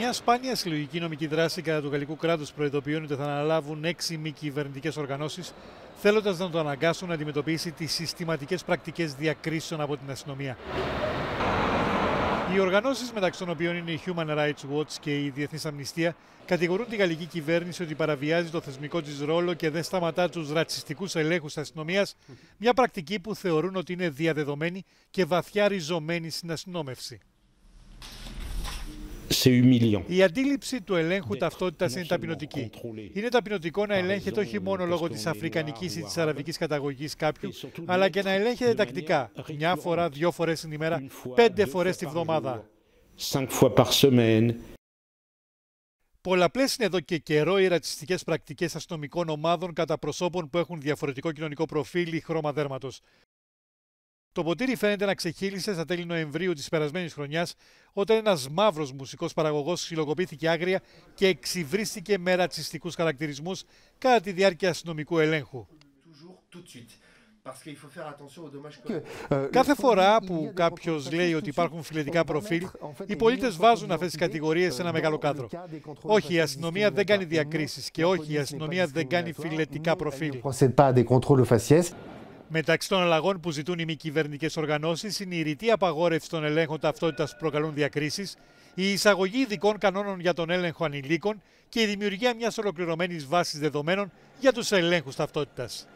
Μια σπάνια συλλογική νομική δράση κατά του γαλλικού κράτους προειδοποιούν ότι θα αναλάβουν 6 μη κυβερνητικές οργανώσεις, θέλοντας να το αναγκάσουν να αντιμετωπίσει τις συστηματικές πρακτικές διακρίσεων από την αστυνομία. Οι οργανώσεις, μεταξύ των οποίων είναι η Human Rights Watch και η Διεθνής Αμνηστία, κατηγορούν τη γαλλική κυβέρνηση ότι παραβιάζει το θεσμικό της ρόλο και δεν σταματά τους ρατσιστικούς ελέγχους αστυνομίας, μια πρακτική που θεωρούν ότι είναι διαδεδομένη και βαθιά ριζωμένη στην αστυνόμευση. Η αντίληψη του ελέγχου ταυτότητας είναι ταπεινωτική. Είναι ταπεινωτικό να ελέγχεται όχι μόνο λόγω της αφρικανικής ή της αραβικής καταγωγής κάποιου, αλλά και να ελέγχεται τακτικά, μια φορά, 2 φορές την ημέρα, 5 φορές τη βδομάδα. Πολλαπλές είναι εδώ και καιρό οι ρατσιστικές πρακτικές αστυνομικών ομάδων κατά προσώπων που έχουν διαφορετικό κοινωνικό προφίλ ή χρώμα δέρματος. Το ποτήρι φαίνεται να ξεχύλισε στα τέλη Νοεμβρίου της περασμένης χρονιάς, όταν ένας μαύρος μουσικός παραγωγός συλλογοποιήθηκε άγρια και εξυβρίστηκε με ρατσιστικούς χαρακτηρισμούς κατά τη διάρκεια αστυνομικού ελέγχου. Κάθε φορά που κάποιος λέει ότι υπάρχουν φιλετικά προφίλ, οι πολίτες βάζουν αυτές τις κατηγορίες σε ένα μεγάλο κάδρο. Όχι, η αστυνομία δεν κάνει διακρίσεις και όχι, η αστυνομία δεν κάνει φιλετικά προφίλ. Μεταξύ των αλλαγών που ζητούν οι μη κυβερνητικές οργανώσεις είναι η ρητή απαγόρευση των ελέγχων ταυτότητας που προκαλούν διακρίσεις, η εισαγωγή ειδικών κανόνων για τον έλεγχο ανηλίκων και η δημιουργία μιας ολοκληρωμένης βάσης δεδομένων για τους ελέγχους ταυτότητας.